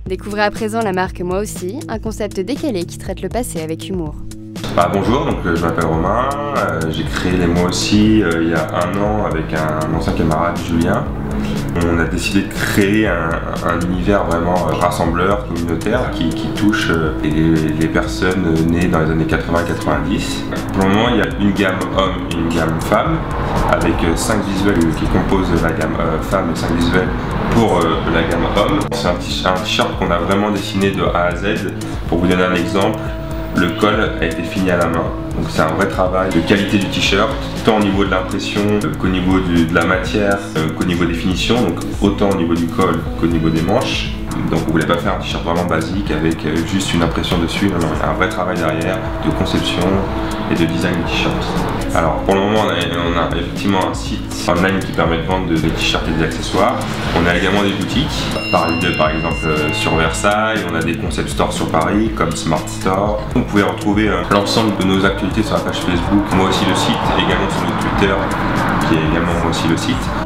Découvrez à présent la marque Moi aussi, un concept décalé qui traite le passé avec humour. Bonjour, je m'appelle Romain, j'ai créé les Moi aussi il y a 1 an avec un ancien camarade Julien. On a décidé de créer un univers vraiment rassembleur, communautaire, qui touche les personnes nées dans les années 80-90. Pour le moment, il y a une gamme homme et une gamme femme, avec 5 visuels qui composent la gamme femme et 5 visuels pour la gamme homme. C'est un t-shirt qu'on a vraiment dessiné de A à Z. Pour vous donner un exemple, le col a été fini à la main, donc c'est un vrai travail de qualité du t-shirt, tant au niveau de l'impression qu'au niveau de la matière, qu'au niveau des finitions, donc autant au niveau du col qu'au niveau des manches. Donc on voulait pas faire un t-shirt vraiment basique avec juste une impression dessus, non, il y a un vrai travail derrière de conception et de design du t-shirt. Alors pour le moment on a effectivement un site online qui permet de vendre des t-shirts et des accessoires. On a également des boutiques, par exemple sur Versailles, on a des concept stores sur Paris comme Smart Store. Vous pouvez retrouver l'ensemble de nos actualités sur la page Facebook, Moi aussi le site, et également sur notre Twitter qui est également Moi aussi le site.